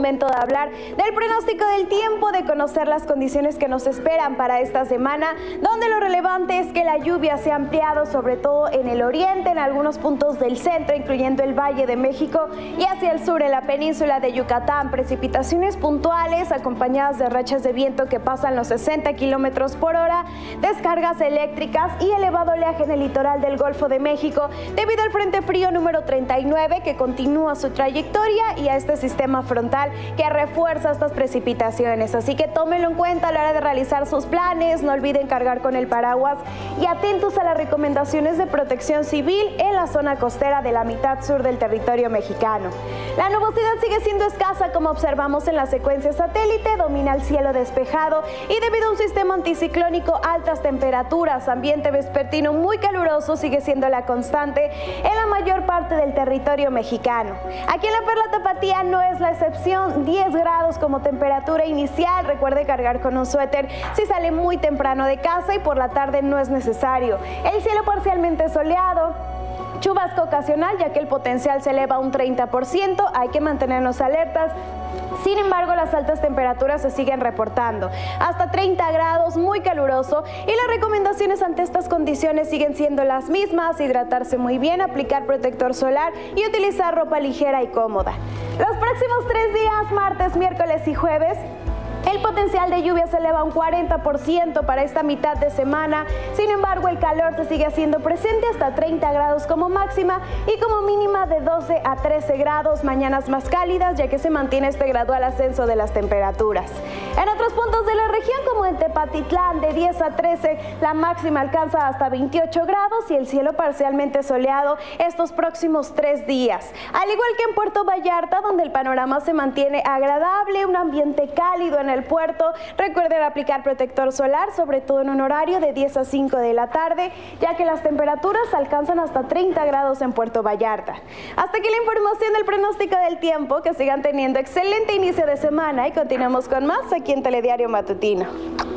momento de hablar del pronóstico del tiempo, de conocer las condiciones que nos esperan para esta semana, donde lo relevante es que la lluvia se ha ampliado, sobre todo en el oriente, en algunos puntos del centro, incluyendo el Valle de México, y hacia el sur, en la península de Yucatán. Precipitaciones puntuales acompañadas de rachas de viento que pasan los 60 kilómetros por hora, descargas eléctricas y elevado oleaje en el litoral del Golfo de México, debido al Frente Frío número 39 que continúa su trayectoria y a este sistema frontal que refuerza estas precipitaciones. Así que tómenlo en cuenta a la hora de realizar sus planes, no olviden cargar con el paraguas y atentos a las recomendaciones de protección civil en la zona costera de la mitad sur del territorio mexicano. La nubosidad sigue siendo escasa, como observamos en la secuencia satélite, domina el cielo despejado y debido a un sistema anticiclónico, altas temperaturas, ambiente vespertino muy caluroso sigue siendo la constante en la mayor parte del territorio mexicano. Aquí en la Perla Tapatía no es la excepción, 10 grados como temperatura inicial. Recuerde cargar con un suéter si sale muy temprano de casa y por la tarde no es necesario. El cielo parcialmente soleado, chubasco ocasional, ya que el potencial se eleva a un 30%, hay que mantenernos alertas. Sin embargo, las altas temperaturas se siguen reportando, hasta 30 grados, muy caluroso, y las recomendaciones ante estas condiciones siguen siendo las mismas: hidratarse muy bien, aplicar protector solar y utilizar ropa ligera y cómoda. Los próximos 3 días, martes, miércoles y jueves, el potencial de lluvia se eleva a un 40% para esta mitad de semana. Sin embargo, el calor se sigue haciendo presente, hasta 30 grados como máxima y como mínima de 12 a 13 grados. Mañanas más cálidas, ya que se mantiene este gradual ascenso de las temperaturas. En otros puntos de la región, como en Tepatitlán, de 10 a 13, la máxima alcanza hasta 28 grados y el cielo parcialmente soleado estos próximos 3 días. Al igual que en Puerto Vallarta, donde el panorama se mantiene agradable, un ambiente cálido en el puerto. Recuerden aplicar protector solar, sobre todo en un horario de 10 a 5 de la tarde, ya que las temperaturas alcanzan hasta 30 grados en Puerto Vallarta. Hasta aquí la información del pronóstico del tiempo. Que sigan teniendo excelente inicio de semana y continuamos con más aquí en Telediario Matutino.